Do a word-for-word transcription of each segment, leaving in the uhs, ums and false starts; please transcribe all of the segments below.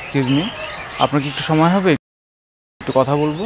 Excuse me, আপনার কি একটু সময় হবে? একটু কথা বলবো।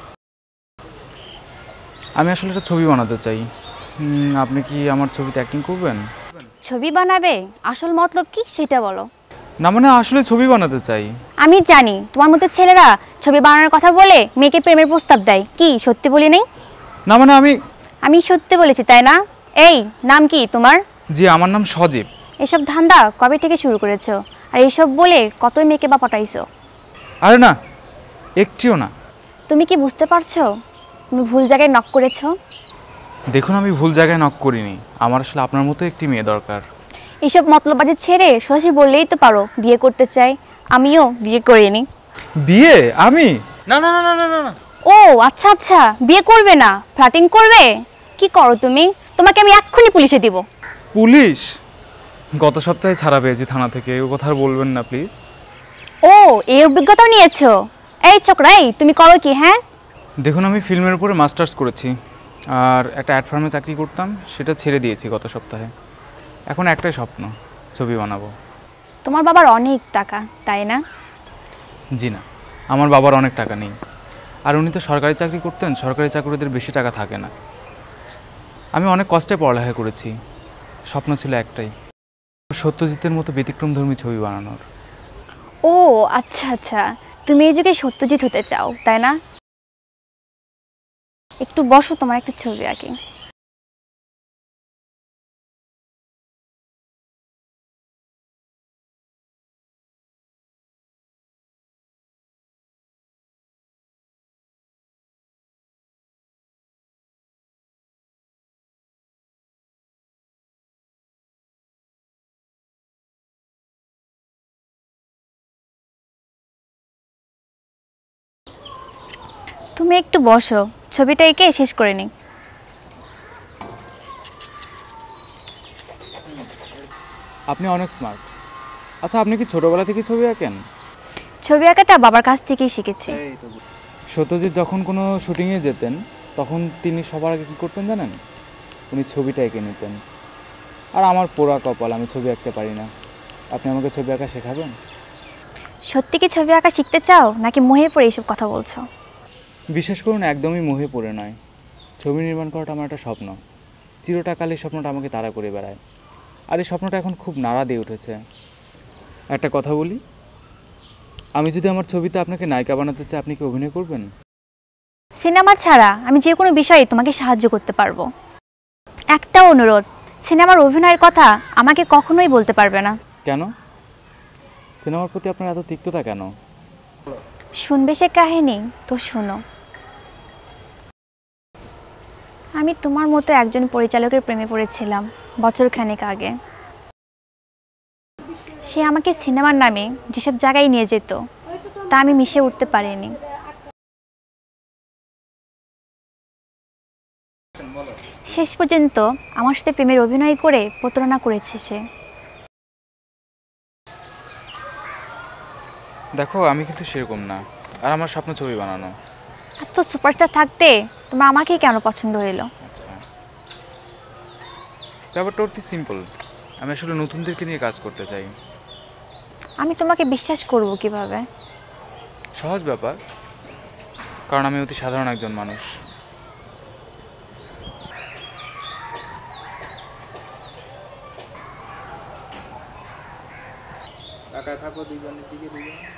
আমি আসলে একটা ছবি বানাতে চাই। আপনি কি আমার ছবিতে অ্যাক্টিং করবেন? ছবি বানাবে? আসল মতলব কি সেটা বলো। না মানে আসলে ছবি বানাতে চাই। আমি জানি তোমার মতো ছেলেরা ছবি বানানোর কথা বলে মেয়েকে প্রেমের প্রস্তাব দেয়। কি সত্যি বলি নাই? না মানে আমি আমি সত্যি বলেছি তাই না? এই নাম কি তোমার? জি আমার নাম সজীব। এসব ধান্দা কবে থেকে শুরু করেছো? আর এসব বলে কতই মেয়েকে বা পটাইছো? আরে না, একটিও না। তুমি কি বুঝতে পারছো তুমি ভুল জায়গায় নক করেছো? দেখুন আমি ভুল জায়গায় নক করিনি। আমার আসলে আপনার মতো একটি মেয়ে দরকার। এসব মতলববাজি ছেড়ে সোজাসুজি বললেই তো পারো বিয়ে করতে চাই। আমিও বিয়ে করিনি। বিয়ে? আমি? না না না না না না। ও আচ্ছা আচ্ছা, বিয়ে করবে না, ফ্ল্যাটিং করবে। কি করো তুমি? তোমাকে আমি এক্ষুনি পুলিশে দিব। পুলিশ? গত সপ্তাহে ছাড়া পেয়েছি থানা থেকে, ও কথা আর বলবেন না প্লিজ। ও এই অভিজ্ঞতাও নিয়েছো? এই ছোকরা, এই তুমি করো কি? হ্যাঁ দেখুন আমি ফিল্মের উপরে মাস্টার্স করেছি, আর একটা অ্যাড ফার্মে চাকরি করতাম, সেটা ছেড়ে দিয়েছি গত সপ্তাহে। এখন একটাই স্বপ্ন, ছবি বানাবো। তোমার বাবার অনেক টাকা তাই না? জি না, আমার বাবার অনেক টাকা নেই। আর উনি তো সরকারি চাকরি করতেন, সরকারি চাকরিদের বেশি টাকা থাকে না। আমি অনেক কষ্টে পড়ালেখা করেছি, স্বপ্ন ছিল একটাই, সত্যজিতের মতো ব্যতিক্রমধর্মী ছবি বানানোর। ও আচ্ছা আচ্ছা, তুমি এই যুগে সত্যজিৎ হতে চাও তাই না? একটু বসো, তোমার একটা ছবি আঁকি। তুমি একটু বসো, ছবিটা এঁকে শেষ করে নিই। আপনি অনেক স্মার্ট। আচ্ছা আপনি কি ছোটবেলা থেকে ছবি আঁকেন? ছবি আঁকাটা বাবার কাছ থেকেই শিখেছি। সত্যজিৎ যখন কোনো শুটিংয়ে যেতেন, তখন তিনি সবার আগে কী করতেন জানেন? উনি ছবিটা এঁকে নিতেন। আর আমার পোড়া কপাল, আমি ছবি আঁকতে পারি না। আপনি আমাকে ছবি আঁকা শেখাবেন? সত্যি কি ছবি আঁকা শিখতে চাও নাকি মোহে পড়ে এইসব কথা বলছো? বিশেষ করুন একদমই মোহে পড়ে নয়। ছবি নির্মাণ করাটা আমার একটা স্বপ্ন। চিরটাকাল এই স্বপ্নটা আমাকে তাড়া করে বেড়ায়। আর এই স্বপ্নটা এখন খুব নাড়া দিয়ে উঠেছে। একটা কথা বলি, আমি যদি আমার ছবিতে আপনাকে নায়িকা বানাতে চাই, আপনি কি অভিনয় করবেন? সিনেমা ছাড়া আমি যে কোনো বিষয়ে তোমাকে সাহায্য করতে পারবো। একটা অনুরোধ, সিনেমার অভিনয়ের কথা আমাকে কখনোই বলতে পারবে না। কেন? সিনেমার প্রতি আপনার এত তিক্ততা কেন? শুনবে সে কাহিনী তো শোনো। আমি তোমার মতো একজন পরিচালকের প্রেমে পড়েছিলাম বছরখানেক আগে। সে আমাকে সিনেমার নামে যেসব জায়গায় নিয়ে যেত তা আমি মিশে উঠতে পারিনি। শেষ পর্যন্ত আমার সাথে প্রেমের অভিনয় করে প্রতারণা করেছে সে। দেখো আমি কিন্তু সেরকম না, আর আমার স্বপ্ন ছবি বানানো। এত সুপারস্টার থাকতে তোমার আমাকেই কেন পছন্দ হইলো? আচ্ছা, ব্যাপারটা অতি সিম্পল। আমি আসলে নতুনদেরকে নিয়ে কাজ করতে চাই। আমি তোমাকে বিশ্বাস করব কিভাবে? সহজ ব্যাপার, কারণ আমি অতি সাধারণ একজন মানুষ। টাকা থাকো দুইজনের দিকে দুইজন।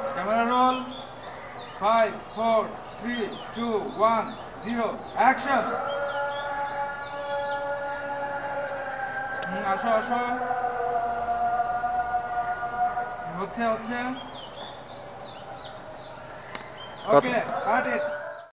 Camera roll. Five four three two one zero action. আসো আসো, হচ্ছে হচ্ছে। ওকে, কাট ইট।